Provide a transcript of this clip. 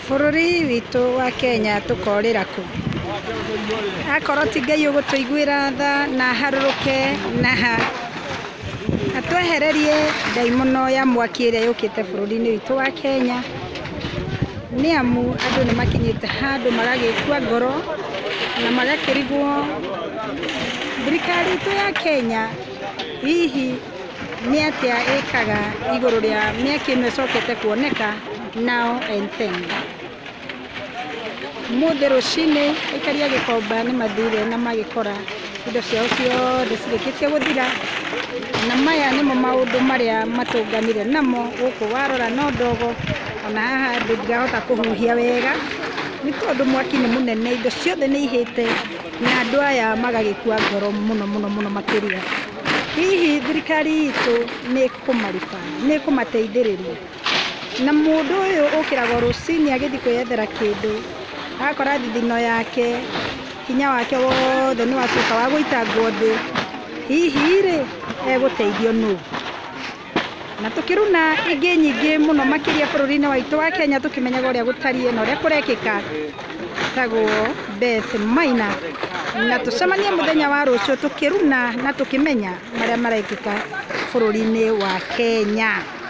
Bũrũri witũ wa Kenya tũkorĩra kũ? Akorwo ti Ngai ũgũtũiguĩra tha na harũrũke na atwehererie ndaimono ya mwaki ĩrĩa yũkĩte bũrũri-inĩ witũ wa Kenya, nĩ amu andũ nĩ makinyĩte handũ magagĩkua ngoro na magakĩrigwo thirikari itũ ya Kenya hihi nĩ atĩa ĩkaga igũrũ rĩa mĩaka ĩno ĩcokete kuoneka nao entenge. Mũthĩ rũcinĩ aikari a Gĩkomba nĩ mathire na magĩkora indo ciao ciothe cirĩkĩtie gũthira, na maya nĩmo maũndũ marĩa matũnganire namo gũkũ warora no ndogo, ona haha ndingĩhota kũhuhia wega nĩ tondũ mwaki nĩ mũnene, indo ciothe nĩ ihĩte na andũ aya magagĩkua ngoro mũno makĩria. Hihi thirikari itũ nĩ kũmariba, nĩ kũmateithĩrĩria, na mũndũ ũyũ ũkĩraga rũcinĩ agĩthiĩ kwĩyethera kĩndũ, akora thithino yake hinya wake wothe nĩ wacoka wa gũitangwo thĩ, hihi rĩ egũteithio nũ? Na tũkĩruna ingĩ nyingĩ mũno makĩria bũrũri-inĩ witũ wa Kenya tũkĩmenyaga ũrĩa gũtariĩ na ũrĩa kũrekĩka tagwo Beth Maina, na tũcemanie mũthenya wa rũciũ tũkĩruna na tũkĩmenya marĩa marekĩka bũrũri-inĩ wa Kenya.